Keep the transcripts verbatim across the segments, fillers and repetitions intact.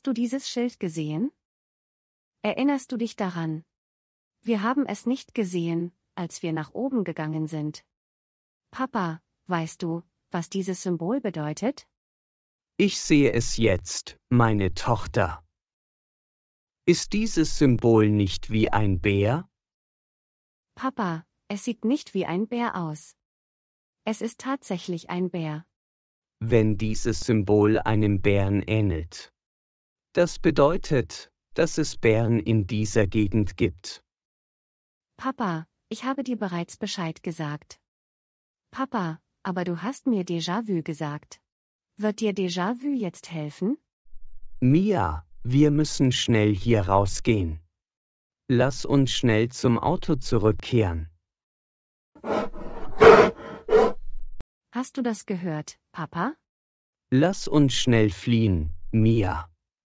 du dieses Schild gesehen? Erinnerst du dich daran? Wir haben es nicht gesehen, als wir nach oben gegangen sind. Papa, weißt du, was dieses Symbol bedeutet? Ich sehe es jetzt, meine Tochter. Ist dieses Symbol nicht wie ein Bär? Papa, es sieht nicht wie ein Bär aus. Es ist tatsächlich ein Bär. Wenn dieses Symbol einem Bären ähnelt. Das bedeutet, dass es Bären in dieser Gegend gibt. Papa, ich habe dir bereits Bescheid gesagt. Papa, aber du hast mir Déjà-vu gesagt. Wird dir Déjà-vu jetzt helfen? Mia, wir müssen schnell hier rausgehen. Lass uns schnell zum Auto zurückkehren. Hast du das gehört, Papa? Lass uns schnell fliehen, Mia.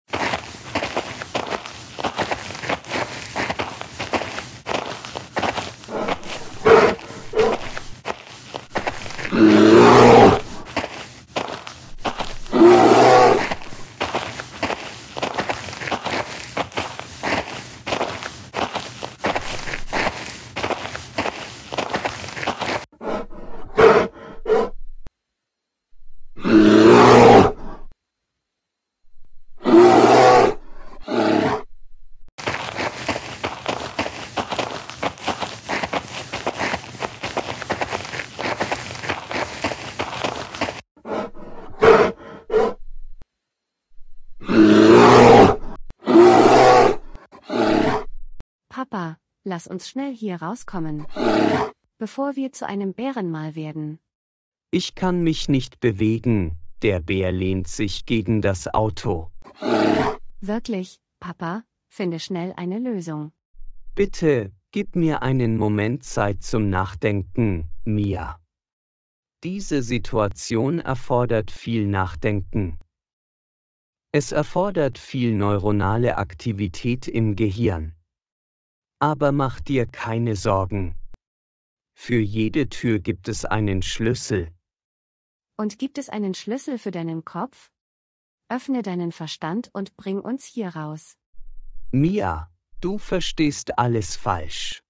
Papa, lass uns schnell hier rauskommen, bevor wir zu einem Bärenmal werden. Ich kann mich nicht bewegen, der Bär lehnt sich gegen das Auto. Wirklich, Papa, finde schnell eine Lösung. Bitte, gib mir einen Moment Zeit zum Nachdenken, Mia. Diese Situation erfordert viel Nachdenken. Es erfordert viel neuronale Aktivität im Gehirn. Aber mach dir keine Sorgen. Für jede Tür gibt es einen Schlüssel. Und gibt es einen Schlüssel für deinen Kopf? Öffne deinen Verstand und bring uns hier raus. Mia, du verstehst alles falsch.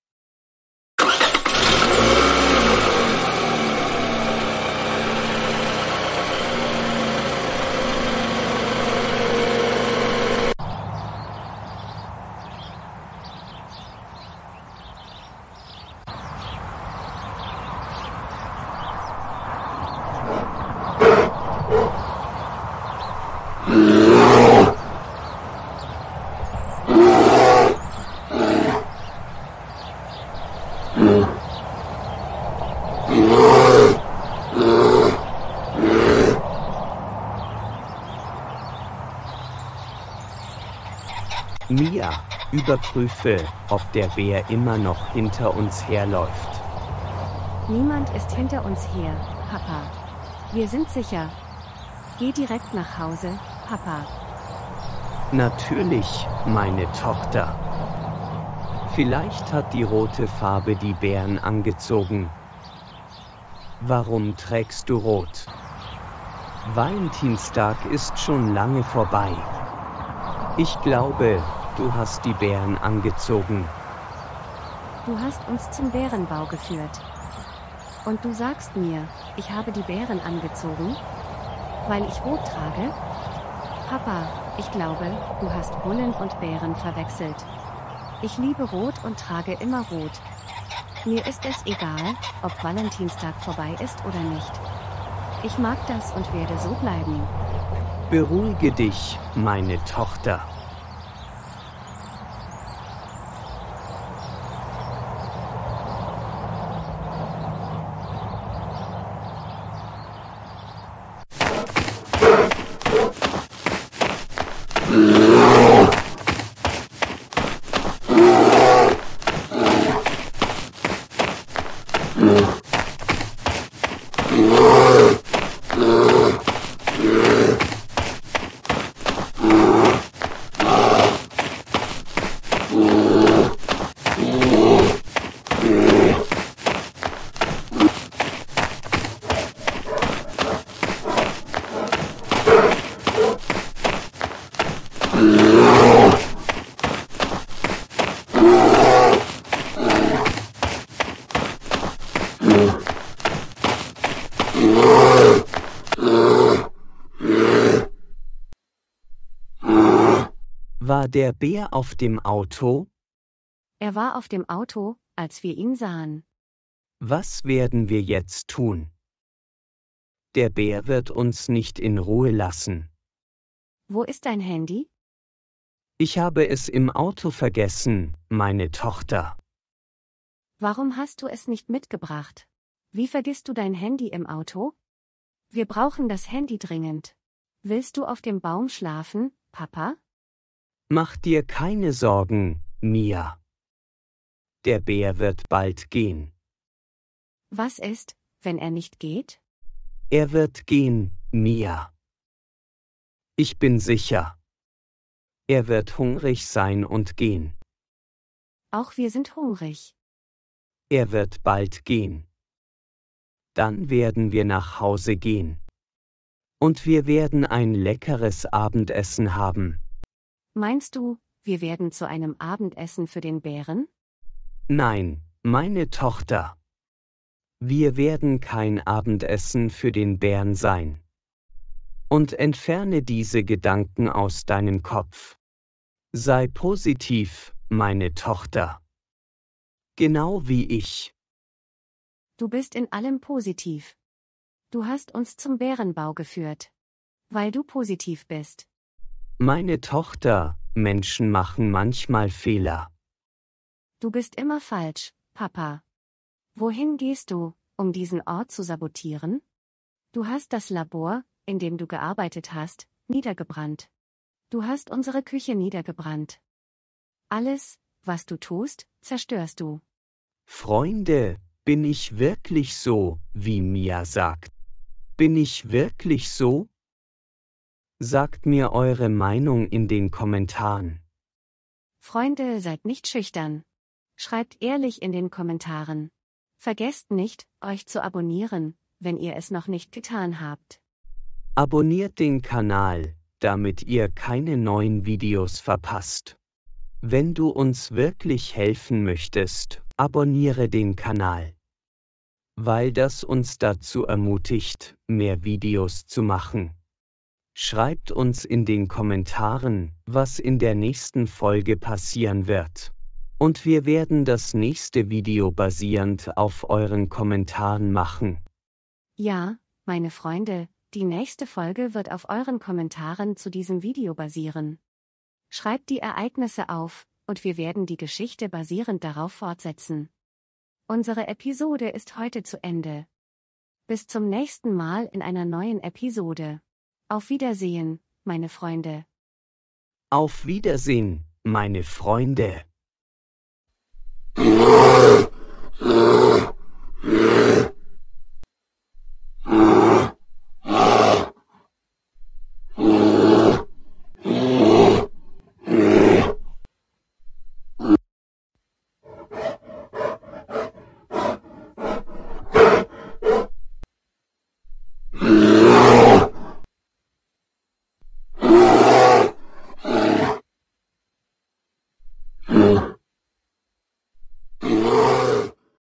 Mia, überprüfe, ob der Bär immer noch hinter uns herläuft. Niemand ist hinter uns her, Papa. Wir sind sicher. Geh direkt nach Hause, Papa. Natürlich, meine Tochter. Vielleicht hat die rote Farbe die Bären angezogen. Warum trägst du rot? Valentinstag ist schon lange vorbei. Ich glaube, du hast die Bären angezogen. Du hast uns zum Bärenbau geführt. Und du sagst mir, ich habe die Bären angezogen? Weil ich rot trage? Papa, ich glaube, du hast Bullen und Bären verwechselt. Ich liebe Rot und trage immer Rot. Mir ist es egal, ob Valentinstag vorbei ist oder nicht. Ich mag das und werde so bleiben. Beruhige dich, meine Tochter. War der Bär auf dem Auto? Er war auf dem Auto, als wir ihn sahen. Was werden wir jetzt tun? Der Bär wird uns nicht in Ruhe lassen. Wo ist dein Handy? Ich habe es im Auto vergessen, meine Tochter. Warum hast du es nicht mitgebracht? Wie vergisst du dein Handy im Auto? Wir brauchen das Handy dringend. Willst du auf dem Baum schlafen, Papa? Mach dir keine Sorgen, Mia. Der Bär wird bald gehen. Was ist, wenn er nicht geht? Er wird gehen, Mia. Ich bin sicher. Er wird hungrig sein und gehen. Auch wir sind hungrig. Er wird bald gehen. Dann werden wir nach Hause gehen. Und wir werden ein leckeres Abendessen haben. Meinst du, wir werden zu einem Abendessen für den Bären? Nein, meine Tochter. Wir werden kein Abendessen für den Bären sein. Und entferne diese Gedanken aus deinem Kopf. Sei positiv, meine Tochter. Genau wie ich. Du bist in allem positiv. Du hast uns zum Bärenbau geführt. Weil du positiv bist. Meine Tochter, Menschen machen manchmal Fehler. Du bist immer falsch, Papa. Wohin gehst du, um diesen Ort zu sabotieren? Du hast das Labor, in dem du gearbeitet hast, niedergebrannt. Du hast unsere Küche niedergebrannt. Alles, was du tust, zerstörst du. Freunde, bin ich wirklich so, wie Mia sagt? Bin ich wirklich so? Sagt mir eure Meinung in den Kommentaren. Freunde, seid nicht schüchtern. Schreibt ehrlich in den Kommentaren. Vergesst nicht, euch zu abonnieren, wenn ihr es noch nicht getan habt. Abonniert den Kanal, damit ihr keine neuen Videos verpasst. Wenn du uns wirklich helfen möchtest, abonniere den Kanal. Weil das uns dazu ermutigt, mehr Videos zu machen. Schreibt uns in den Kommentaren, was in der nächsten Folge passieren wird. Und wir werden das nächste Video basierend auf euren Kommentaren machen. Ja, meine Freunde, die nächste Folge wird auf euren Kommentaren zu diesem Video basieren. Schreibt die Ereignisse auf, und wir werden die Geschichte basierend darauf fortsetzen. Unsere Episode ist heute zu Ende. Bis zum nächsten Mal in einer neuen Episode. Auf Wiedersehen, meine Freunde. Auf Wiedersehen, meine Freunde.